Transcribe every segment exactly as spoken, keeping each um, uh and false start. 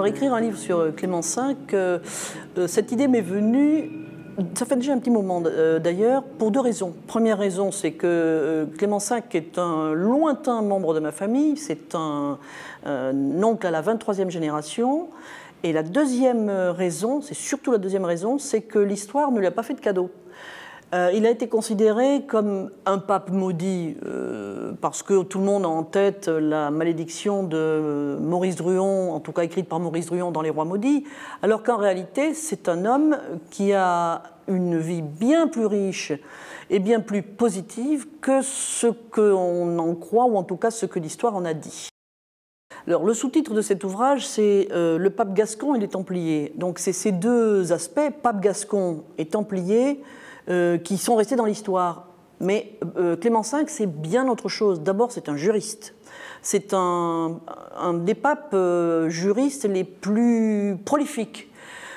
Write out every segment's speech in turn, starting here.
Alors écrire un livre sur Clément cinq, euh, euh, cette idée m'est venue, ça fait déjà un petit moment euh, d'ailleurs, pour deux raisons. Première raison, c'est que euh, Clément cinq est un lointain membre de ma famille, c'est un, un oncle à la vingt-troisième génération. Et la deuxième raison, c'est surtout la deuxième raison, c'est que l'histoire ne lui a pas fait de cadeau. Euh, il a été considéré comme un pape maudit euh, parce que tout le monde a en tête la malédiction de Maurice Druon, en tout cas écrite par Maurice Druon dans Les Rois maudits, alors qu'en réalité c'est un homme qui a une vie bien plus riche et bien plus positive que ce qu'on en croit, ou en tout cas ce que l'histoire en a dit. Alors, le sous-titre de cet ouvrage, c'est euh, « Le pape gascon et les Templiers ». Donc c'est ces deux aspects, pape gascon et Templiers, euh, qui sont restés dans l'histoire. Mais euh, Clément cinq, c'est bien autre chose. D'abord, c'est un juriste. C'est un, un des papes euh, juristes les plus prolifiques.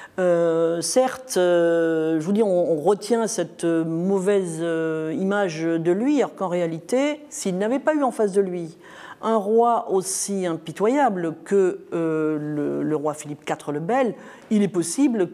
Euh, certes, euh, je vous dis, on, on retient cette mauvaise euh, image de lui, alors qu'en réalité, s'il n'avait pas eu en face de lui un roi aussi impitoyable que euh, le, le roi Philippe quatre le Bel, il est possible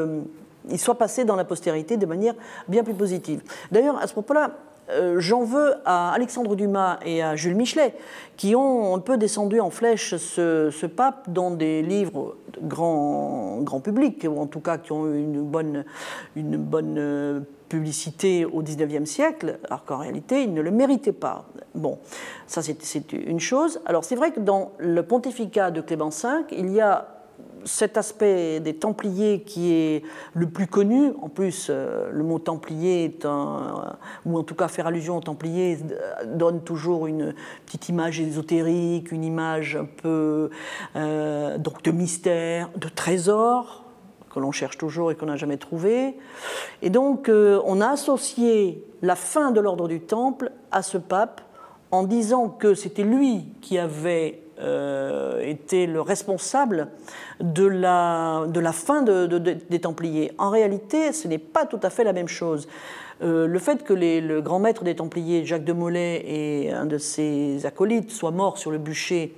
qu'il soit passé dans la postérité de manière bien plus positive. D'ailleurs, à ce propos-là, euh, j'en veux à Alexandre Dumas et à Jules Michelet, qui ont un peu descendu en flèche ce, ce pape dans des livres grand, grand public, ou en tout cas qui ont eu une bonne, une bonne euh, publicité au dix-neuvième siècle, alors qu'en réalité, il ne le méritait pas. Bon, ça c'est une chose. Alors c'est vrai que dans le pontificat de Clément cinq, il y a cet aspect des Templiers qui est le plus connu. En plus, euh, le mot Templier est un, ou en tout cas faire allusion aux Templiers donne toujours une petite image ésotérique, une image un peu euh, donc de mystère, de trésor, que l'on cherche toujours et qu'on n'a jamais trouvé. Et donc, euh, on a associé la fin de l'ordre du Temple à ce pape en disant que c'était lui qui avait euh, été le responsable de la, de la fin de, de, de, des Templiers. En réalité, ce n'est pas tout à fait la même chose. Euh, le fait que les, le grand maître des Templiers, Jacques de Molay, et un de ses acolytes soient morts sur le bûcher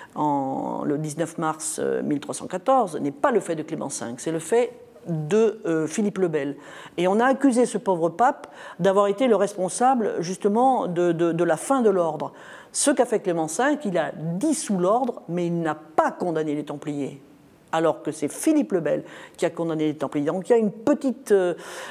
en, le dix-neuf mars mille trois cent quatorze n'est pas le fait de Clément cinq, c'est le fait de euh, Philippe le Bel. Et on a accusé ce pauvre pape d'avoir été le responsable justement de, de, de la fin de l'ordre. Ce qu'a fait Clément cinq, il a dissous l'ordre, mais il n'a pas condamné les Templiers, alors que c'est Philippe le Bel qui a condamné les Templiers. Donc il y a une petite euh,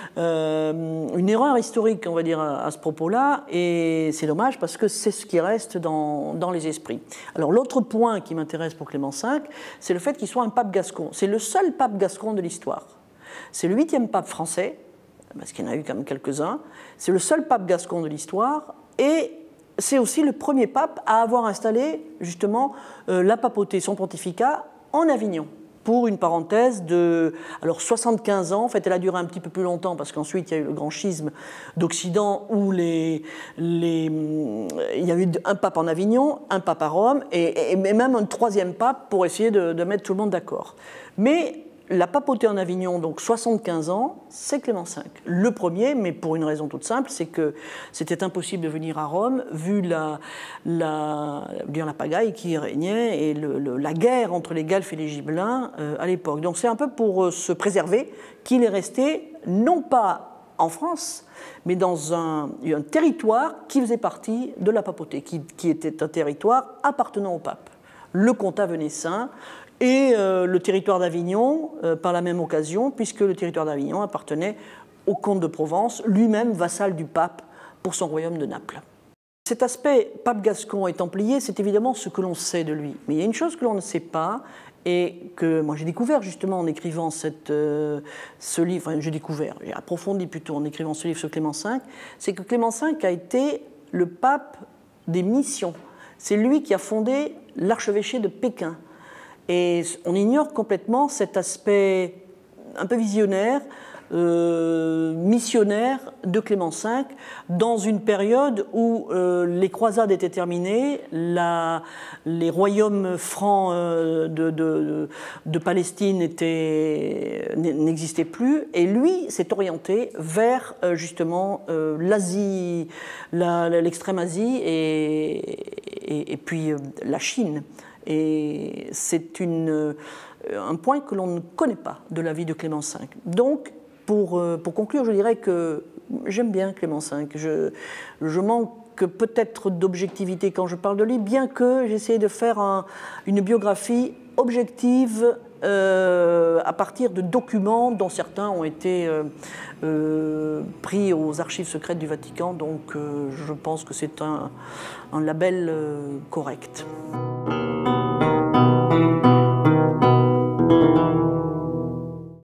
euh, une erreur historique, on va dire, à, à ce propos-là, et c'est dommage parce que c'est ce qui reste dans, dans les esprits. Alors l'autre point qui m'intéresse pour Clément cinq, c'est le fait qu'il soit un pape gascon. C'est le seul pape gascon de l'histoire. C'est le huitième pape français, parce qu'il y en a eu quand même quelques-uns. C'est le seul pape gascon de l'histoire, et c'est aussi le premier pape à avoir installé justement euh, la papauté, son pontificat, en Avignon, pour une parenthèse de alors soixante-quinze ans. En fait, elle a duré un petit peu plus longtemps parce qu'ensuite il y a eu le grand schisme d'Occident où les, les, il y a eu un pape en Avignon, un pape à Rome et, et même un troisième pape pour essayer de, de mettre tout le monde d'accord. Mais la papauté en Avignon, donc soixante-quinze ans, c'est Clément cinq. Le premier, mais pour une raison toute simple, c'est que c'était impossible de venir à Rome, vu la, la, la pagaille qui régnait et le, le, la guerre entre les Guelfes et les Gibelins euh, à l'époque. Donc c'est un peu pour euh, se préserver qu'il est resté, non pas en France, mais dans un, un territoire qui faisait partie de la papauté, qui, qui était un territoire appartenant au pape. Le comtat venessin, et euh, le territoire d'Avignon, euh, par la même occasion, puisque le territoire d'Avignon appartenait au comte de Provence, lui-même vassal du pape pour son royaume de Naples. Cet aspect pape gascon et templier, c'est évidemment ce que l'on sait de lui. Mais il y a une chose que l'on ne sait pas, et que moi j'ai découvert justement en écrivant cette, euh, ce livre, enfin j'ai découvert, j'ai approfondi plutôt en écrivant ce livre sur Clément cinq, c'est que Clément cinq a été le pape des missions. C'est lui qui a fondé l'archevêché de Pékin. Et on ignore complètement cet aspect un peu visionnaire, euh, missionnaire de Clément cinq, dans une période où euh, les croisades étaient terminées, la, les royaumes francs euh, de, de, de Palestine n'existaient plus, et lui s'est orienté vers euh, justement euh, l'Asie, l'extrême Asie et, et, et puis euh, la Chine. Et c'est une, un point que l'on ne connaît pas de la vie de Clément cinq. Donc, pour, pour conclure, je dirais que j'aime bien Clément cinq. Je, je manque peut-être d'objectivité quand je parle de lui, bien que j'essaie de faire un, une biographie objective euh, à partir de documents dont certains ont été euh, euh, pris aux archives secrètes du Vatican. Donc euh, je pense que c'est un, un label euh, correct.